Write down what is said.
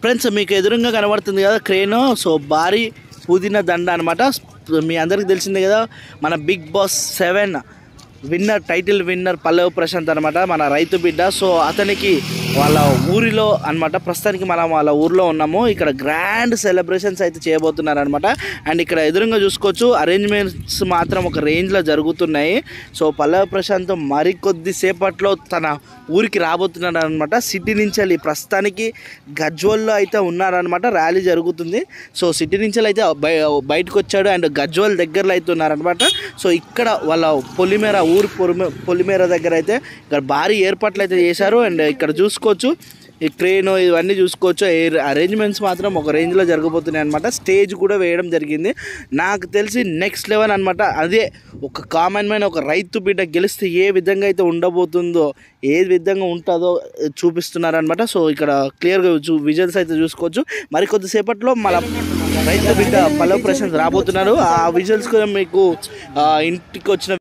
Friends మీకు ఎదురుగా కనబడుతుంది కదా క్రేన్. సో భారీ పుదీనా దండ అనమాట. మీ అందరికి తెలిసిందే కదా మన Big Boss 7 winner, title winner Pallavi Prashanth అనమాట, మన రైతు బిడ్డ. సో అతనికి వాళ్ళ ఊరిలో అనమాట, ప్రస్తుతానికి మనం వాళ్ళ ఊరిలో ఉన్నాము. ఇక్కడ గ్రాండ్ సెలబ్రేషన్స్ అయితే చేయబోతున్నారు అనమాట. అండ్ ఇక్కడ ఎదురుగా చూసుకోవచ్చు అరేంజ్మెంట్స్ మాత్రం ఒక రేంజ్లో జరుగుతున్నాయి. సో పల్లవి ప్రశాంత్ మరికొద్ది సేపట్లో తన ఊరికి రాబోతున్నాడు అనమాట. సిటీ నుంచి వెళ్ళి ప్రస్తుతానికి గజ్వల్లో అయితే ఉన్నారనమాట, ర్యాలీ జరుగుతుంది. సో సిటీ నుంచి అయితే బయటకు వచ్చాడు అండ్ గజ్వల్ దగ్గరలో అయితే ఉన్నారనమాట. సో ఇక్కడ వాళ్ళ పొలిమేర దగ్గర అయితే ఇక్కడ భారీ ఏర్పాట్లు అయితే చేశారు. అండ్ ఇక్కడ చూసుకోవచ్చు ఈ ట్రైన్ ఇవన్నీ చూసుకోవచ్చు. అరేంజ్మెంట్స్ మాత్రం ఒక రేంజ్లో జరగబోతున్నాయి అనమాట. స్టేజ్ కూడా వేయడం జరిగింది. నాకు తెలిసి నెక్స్ట్ లెవెల్ అనమాట. అదే ఒక కామన్ మ్యాన్, ఒక రైతు బిడ్డ గెలిస్తే ఏ విధంగా అయితే ఉండబోతుందో, ఏ విధంగా ఉంటుందో చూపిస్తున్నారనమాట. సో ఇక్కడ క్లియర్గా విజువల్స్ అయితే చూసుకోవచ్చు. మరి కొద్దిసేపట్లో మన రైతు బిడ్డ పల్లవి ప్రశాంత్ రాబోతున్నారు. ఆ విజువల్స్ కూడా మీకు ఇంటికి వచ్చిన